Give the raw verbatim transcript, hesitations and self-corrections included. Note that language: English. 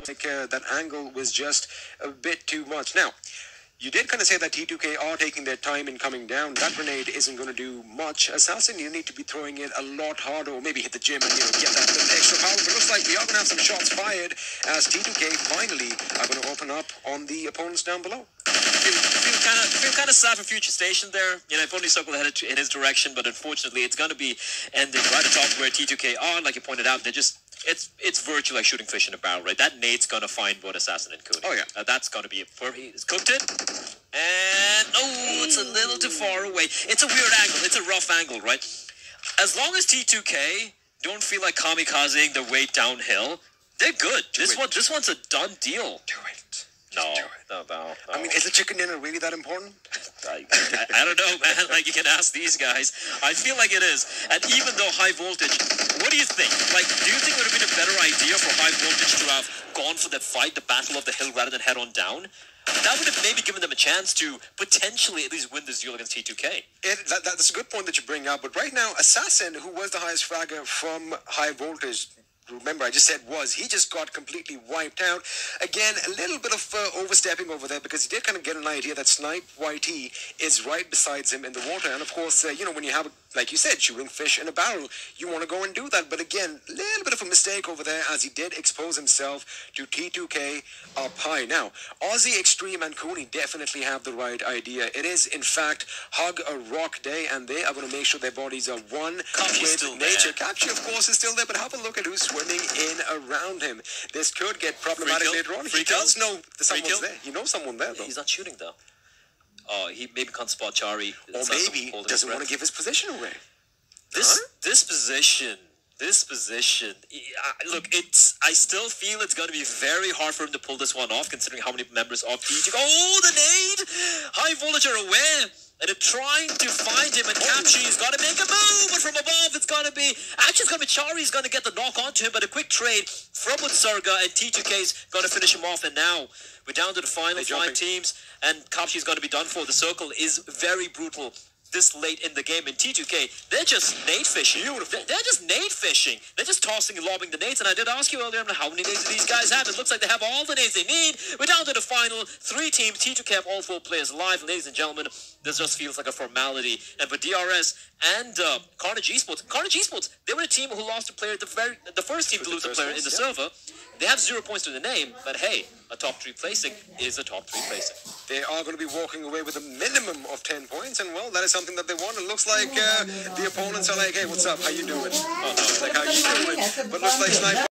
like uh, that angle was just a bit too much. Now, you did kind of say that T two K are taking their time in coming down. That grenade isn't going to do much. Assassin, you need to be throwing it a lot harder, or maybe hit the gym and, you know, get that little extra power. But it looks like we are going to have some shots fired as T two K finally are going to open up on the opponents down below. Feel, feel kind of feel kind of sad for Future Station there. You know, if only Circle headed in his direction, but unfortunately, it's going to be ending right atop where T two K are. Like you pointed out, they're just it's it's virtually like shooting fish in a barrel, right? That nade's going to find both Assassin and Cooney. Oh yeah, uh, that's going to be it. For he's cooked it, and oh, it's a little too far away. It's a weird angle. It's a rough angle, right? As long as T two K don't feel like kamikazing their way downhill, they're good. Do this it. one, this one's a done deal. Do it. No, do it. no, no, no. I mean, is the chicken dinner really that important? I, I, I don't know, man. Like, you can ask these guys. I feel like it is. And even though high voltage, what do you think? Like, do you think it would have been a better idea for high voltage to have gone for the fight, the battle of the hill, rather than head on down? That would have maybe given them a chance to potentially at least win this duel against T two K. It, that, that's a good point that you bring up. But right now, Assassin, who was the highest fragger from high voltage, remember I just said was, he just got completely wiped out. Again, a little bit of uh, overstepping over there, because he did kind of get an idea that Snipe Y T is right beside him in the water. And of course, uh, you know, when you have, like you said, shooting fish in a barrel, you want to go and do that. But again, a little bit of a mistake over there, as he did expose himself to T two K up high. Now, Aussie Extreme and Cooney definitely have the right idea. It is, in fact, Hug a Rock Day, and they are going to make sure their bodies are one Kapchi's with nature. Kapchi, of course, is still there, but have a look at who's swimming in around him. This could get problematic later on. Free he kill? does know that someone's kill? there. He knows someone there, though. He's not shooting, though. Oh, he maybe can't spot Chari. Or maybe doesn't want to give his position away. This Huh? this position, this position. I- Look, it's. I still feel it's going to be very hard for him to pull this one off, considering how many members of T two K. Oh, the nade! High voltage are aware. And they're trying to find him, and Kapchi's got to make a move, but from above it's going to be, actually it's going to be Chari's going to get the knock onto him, but a quick trade from Utsurga, and T two K's going to finish him off, and now we're down to the final five teams, and Kapchi's going to be done for. The circle is very brutal this late in the game, and T two K, they're just nade fishing. Beautiful. They're just nade fishing. They're just tossing and lobbing the nades, and I did ask you earlier, how many nades do these guys have? It looks like they have all the nades they need. We're down to the final. Three teams. T two K have all four players live. Ladies and gentlemen, this just feels like a formality. And for D R S and uh, Carnage Esports, Carnage Esports, they were a team who lost a player, the very, the first team to lose a player in the yeah. server. They have zero points to the name, but hey, a top three placing is a top three placing. They are going to be walking away with a minimum of ten points, and well, that is something that they want. It looks like uh, the opponents are like, hey, what's up? How you doing? Oh, no, like, how you doing? But looks like Sniper